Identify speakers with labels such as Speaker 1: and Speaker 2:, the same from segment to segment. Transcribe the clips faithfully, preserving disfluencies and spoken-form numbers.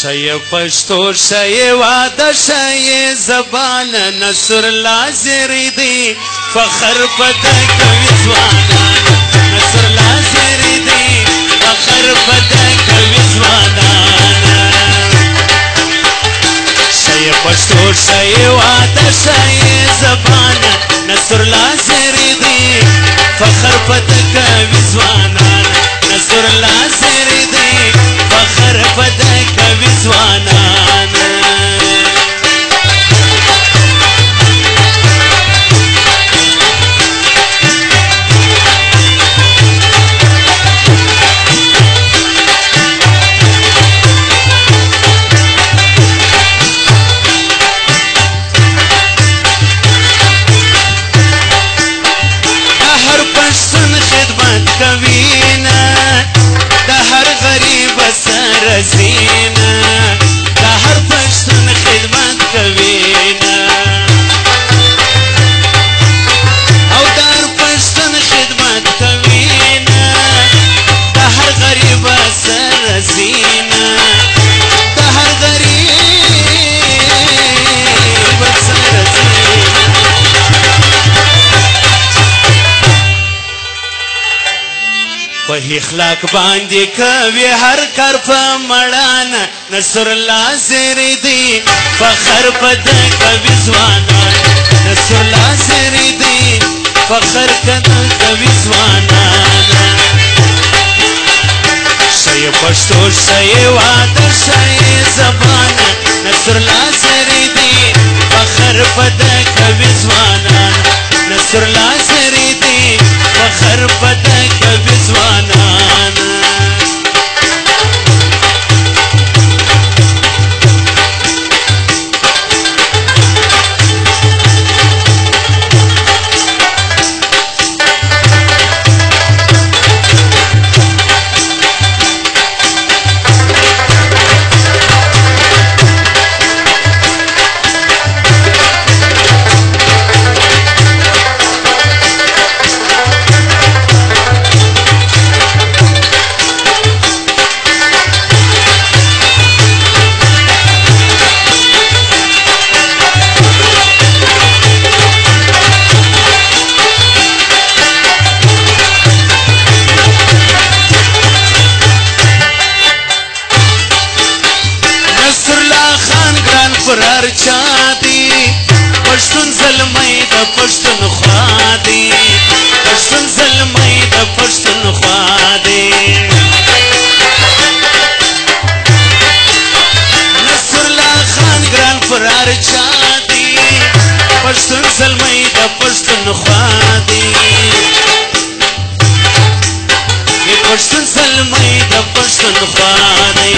Speaker 1: شای پشتو شای واده شای زبان نصر الله زیری دی فخر پده کوي ځوانان نصر الله زیری دی فخر پده کوي ځوانان شای پشتو شای واده شای زبان نصر الله زیری دی فخر پده کوي ځوانان نصر الله زیری دی فخر پده کوي ځوانان زینا دا هر پښتون خدمت کوي او دا هر پښتون خدمت کوي دا هر غریب سره زینا دا هر غریب سره زینا په اخلاق باندې کوي هر کار په مړان نصر الله زیری دی فخر پده کوي ځوانان نصر الله زیری دی فخر پده کوي ځوانان شای پښتو شای واده شای زبان نصر الله زیری دی فخر پده کوي ځوانان نصر الله زیری دی فخر پده کوي ځوانان پښتون زلمی د پښتون خوا دی پښتون زلمی د پښتون خوا دی نصر الله خان ګران فرار چا دی پښتون زلمی د پښتون خوا دی پښتون زلمی د پښتون خوا دی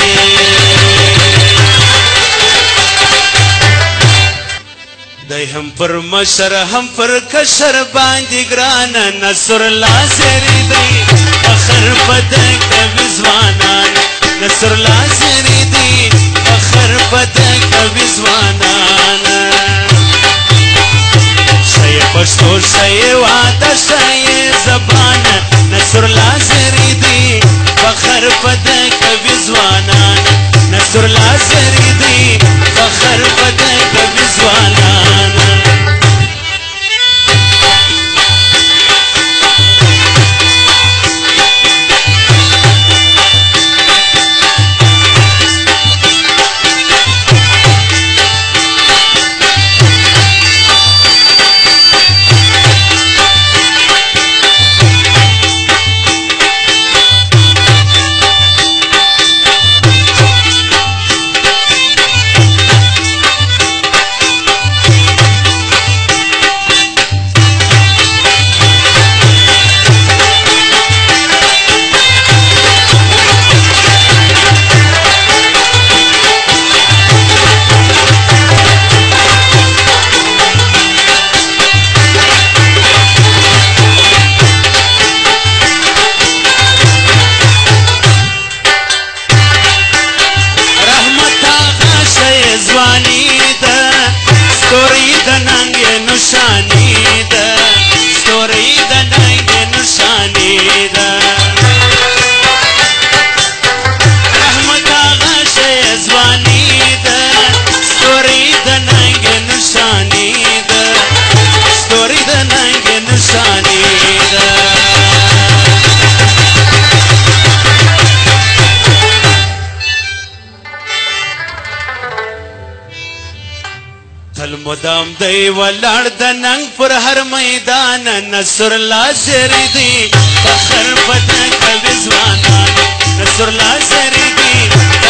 Speaker 1: دی هم پر مشر هم پر کشر باندې ګران نصر الله زیری دی فخر پده کوي ځوانان نصر الله زیری دی فخر پده کوي ځوانان شای پښتو شای واده شای زبان نصر الله زیری دی فخر پده کوي ځوانان نصر الله زیری دی فخر پده کوي ځوانان One متل مدام دی ولاړ د ننګ پر هر میدان نصر الله سری دی فخر پد کوي ځوانان نصر الله سری دی